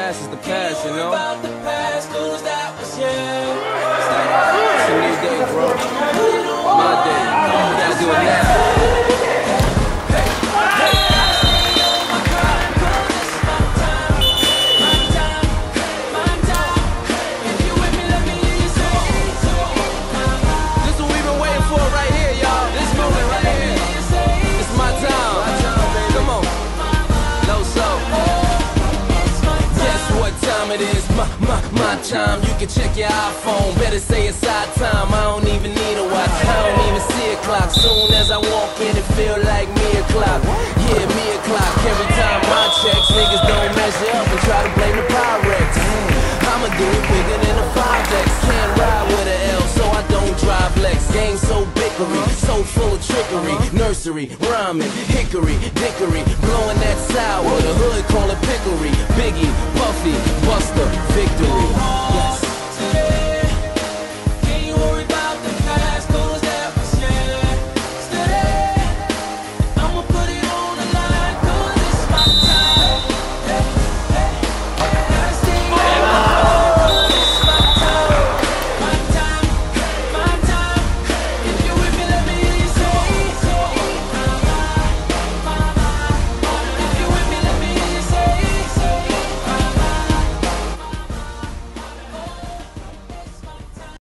past is the past, you know? About the past, 'cause that was It's a new day, bro. My day. We gotta do it now. It is my time. You can check your iPhone. Better say it's our time. I don't even need a watch. I don't even see a clock. Soon as I walk in, it feel like me o'clock. Yeah, me o'clock. Every time I check, niggas don't measure up and try to blame the Pyrex. I'ma do it bigger than a 5X. Can't ride with a L, so I don't drive Lex. Game so bickery, so full of trickery. Nursery, rhyming, hickory, dickory, blowing that sour. The hood call it pickery. Biggie, Puffy, Buster, victory.